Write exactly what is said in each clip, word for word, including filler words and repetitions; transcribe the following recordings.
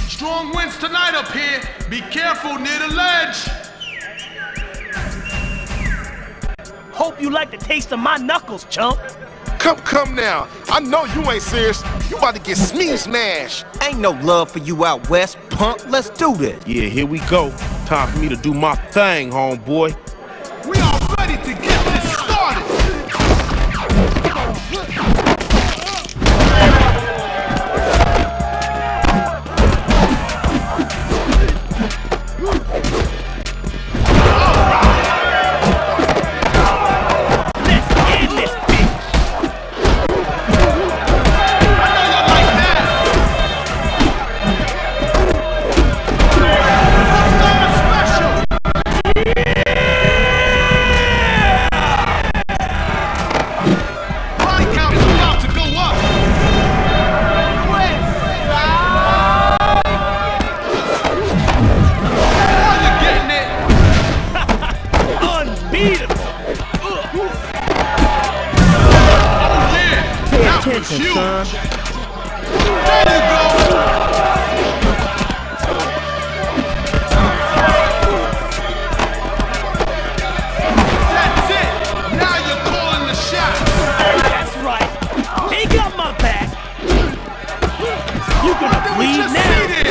Strong winds tonight up here. Be careful near the ledge. Hope you like the taste of my knuckles, chump. Come, come now. I know you ain't serious. You about to get smee smashed. Ain't no love for you out west, punk. Let's do this. Yeah, here we go. Time for me to do my thing, homeboy. We are ready to get this started. Attention, son. There you go. That's it. Now you're calling the shot. That's right. They got my back. You gonna bleed now.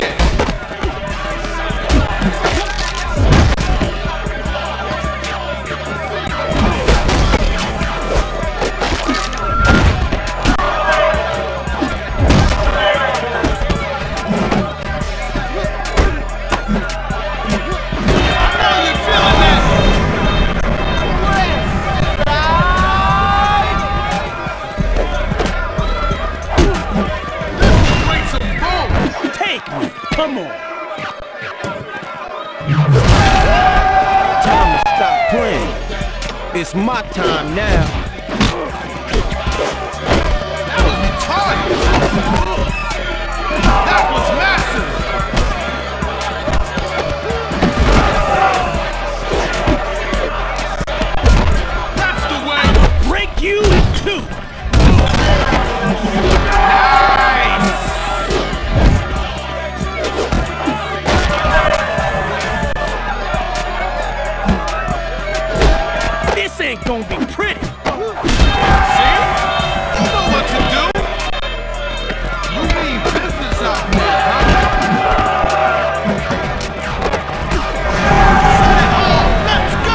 Come on. Time to stop playing. It's my time now. That was retarded. That was massive. That's the way. Break you in two. Ain't gonna be pretty. See? You know what to do. You mean business out there, huh? Set it off. Let's go.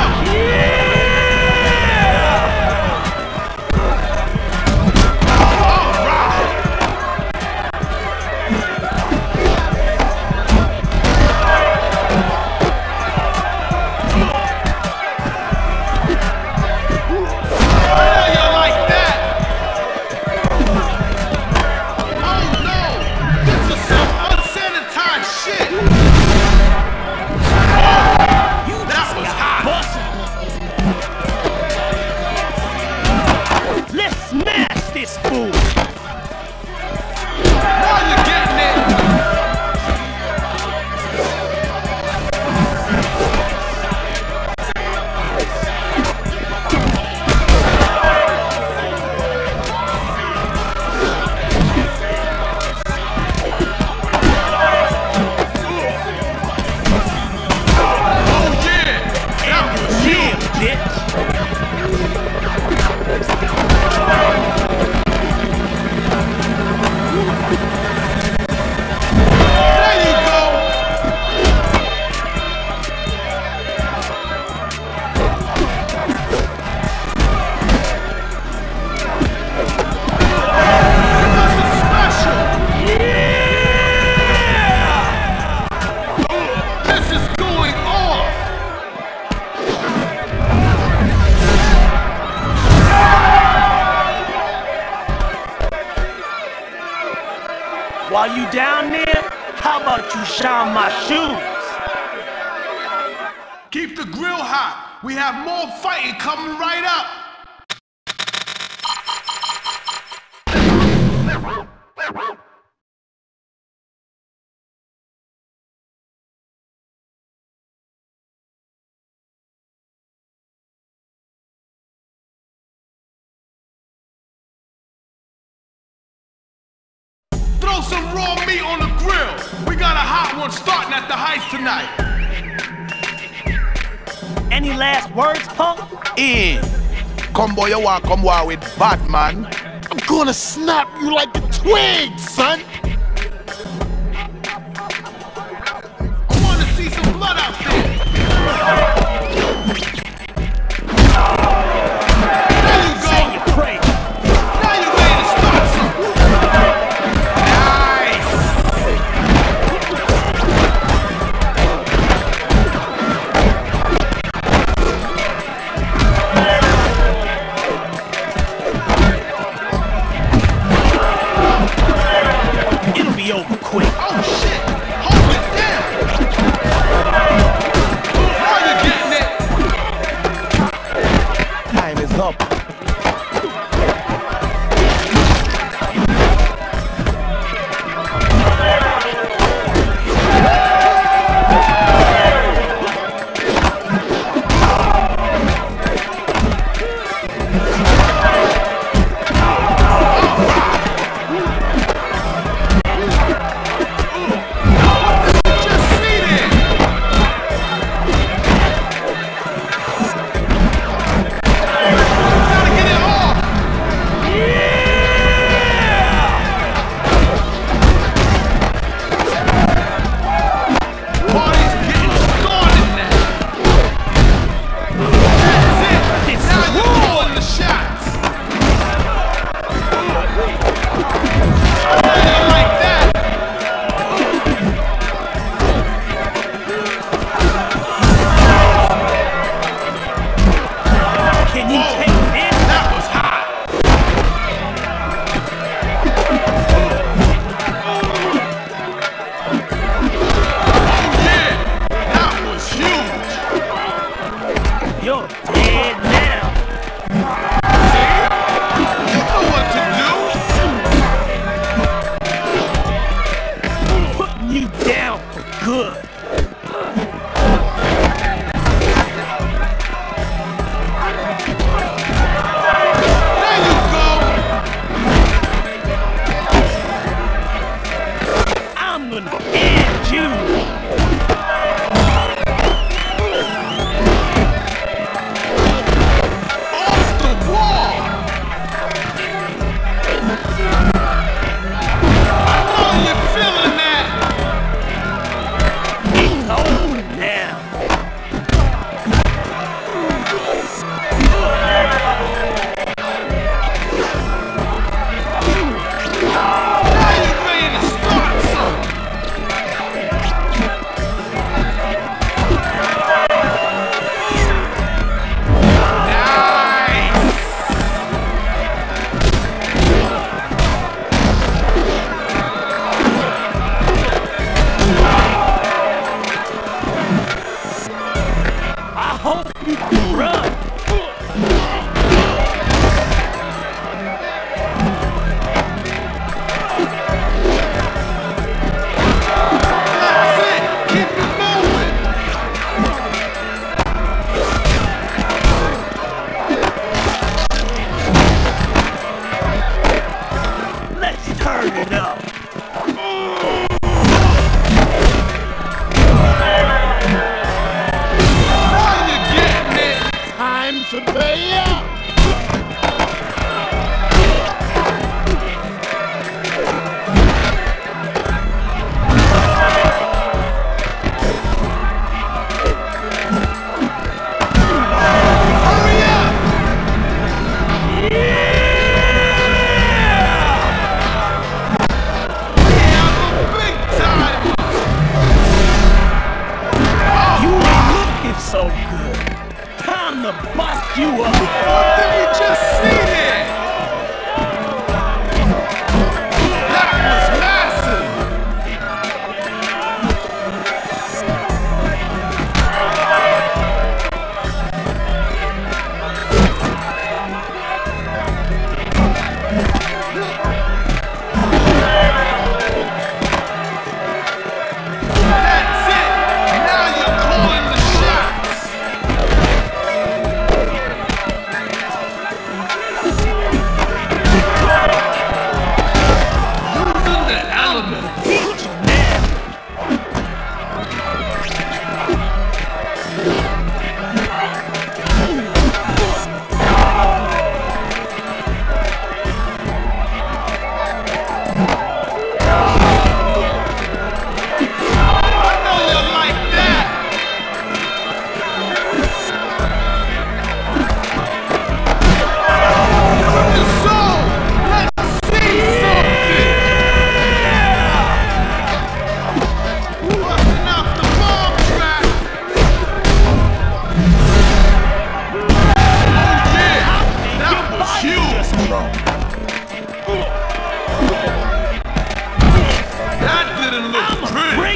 While you down there, how about you shine my shoes? Keep the grill hot. We have more fighting coming right up. Throw some raw meat on the grill. We got a hot one starting at the Heights tonight. Any last words, punk? In. Come boy, you want come war with Batman? I'm gonna snap you like a twig, son. I wanna see some blood out there. There you go. Say you pray. Now you ready to start something. Nice.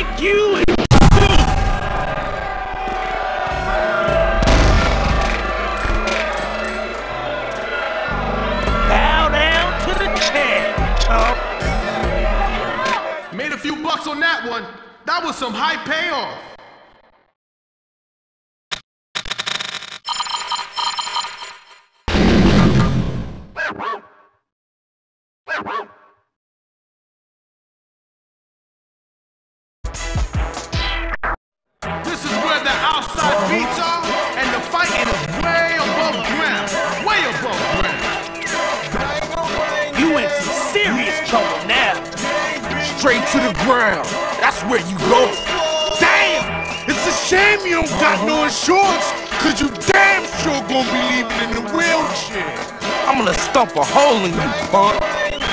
You bow down to the champ, chump. Made a few bucks on that one. That was some high payoff. This is where the outside beats are, and the fighting is way above ground. Way above ground. You in some serious trouble now. Straight to the ground. That's where you go. Damn! It's a shame you don't got no insurance, cause you damn sure gonna be leaving in the wheelchair. I'm gonna stump a hole in you, punk.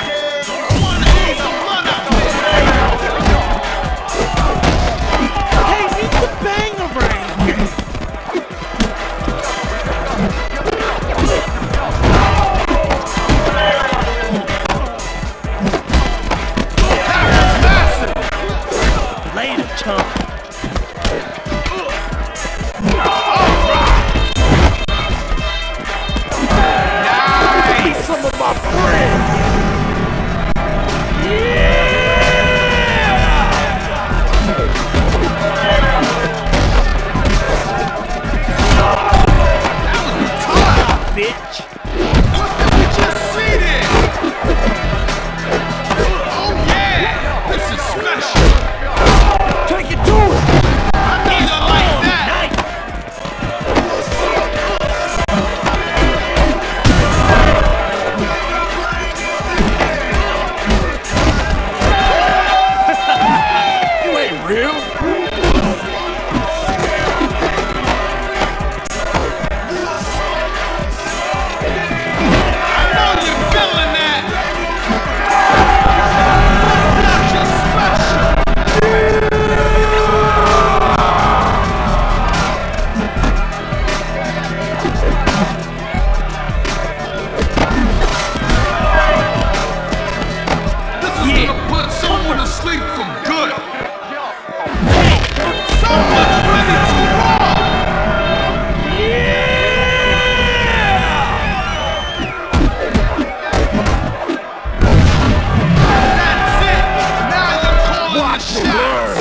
Hey, meet the Bangarang. Later, chump. Nice. Some of my friends. Bitch. Just see this. Oh yeah, this is special. Take it to it. I need her like that. Nice. You ain't real. I know you're feeling that. Just special. This is gonna put someone to sleep for good. Someone's ready to roll. That's it. Now you're calling the shots.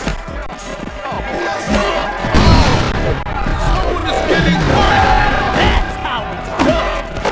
Someone is getting worked. That's how it's done.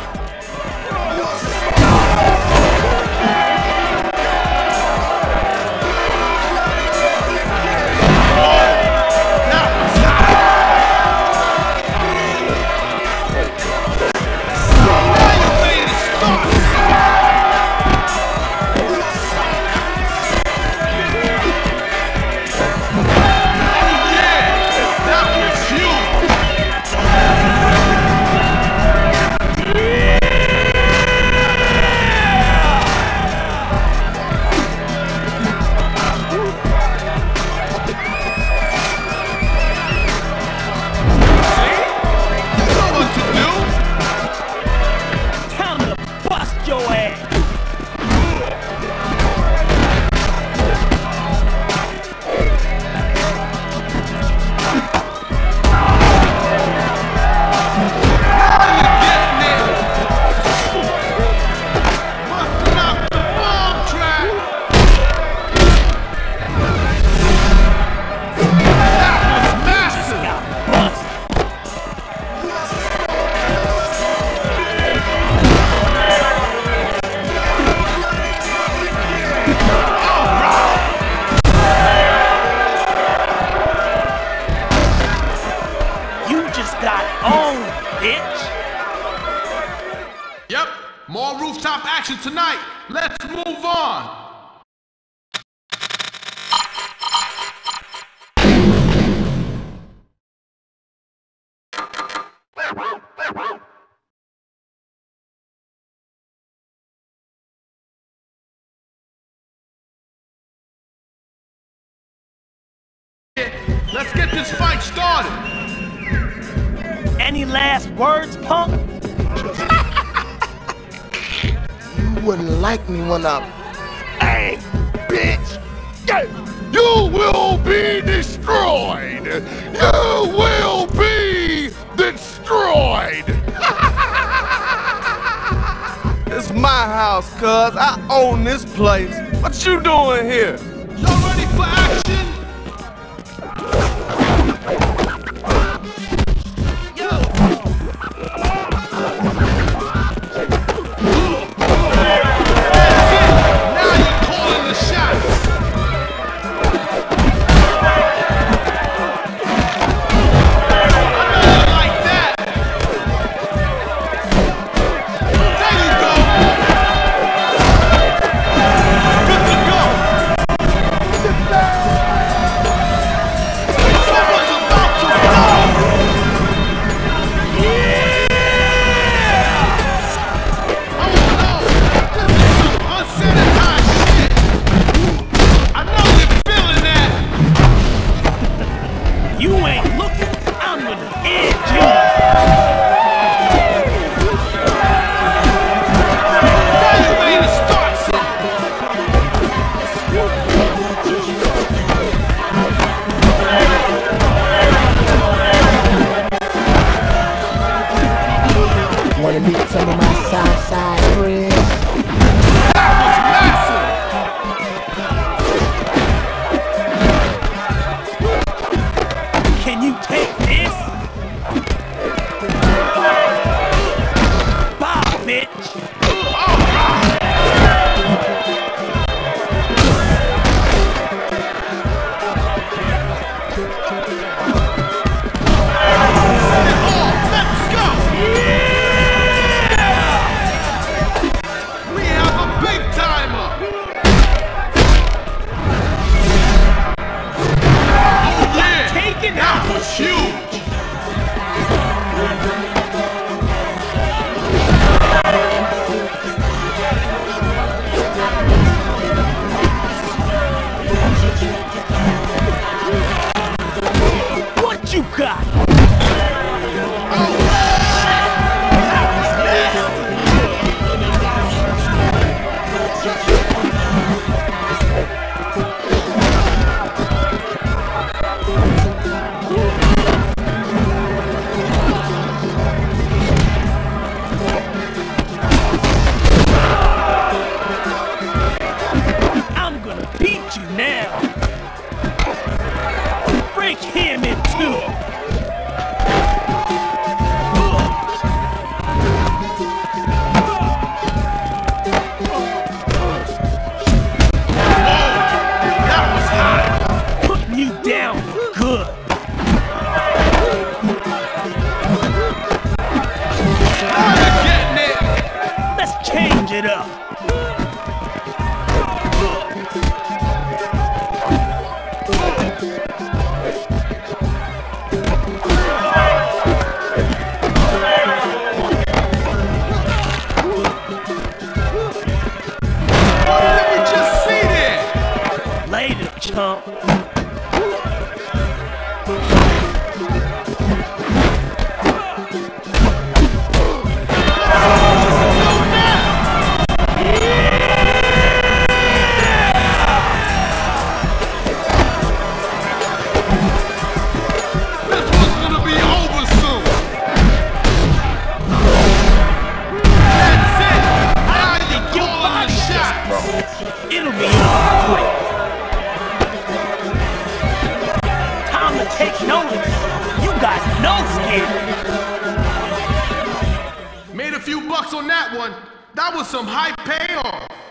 Time to bust your ass. You just got owned, bitch. Yep, more rooftop action tonight. Let's move on. Let's get this fight started. Any last words, punk? You wouldn't like me when I'm... Hey, bitch! Yeah, you will be destroyed! You will be destroyed! It's my house, cuz. I own this place. What you doing here? Y'all ready for action? Wanna meet some of my Southside friends? That was massive! Can you take this? Bye, bitch! That was huge! What you got? Beat you now! Break him in two! That was hot! Putting you down good! Now you're getting it! Let's change it up! Later, chump. It'll be over quick. Time to take notice. You got no skin. Made a few bucks on that one. That was some high payoff.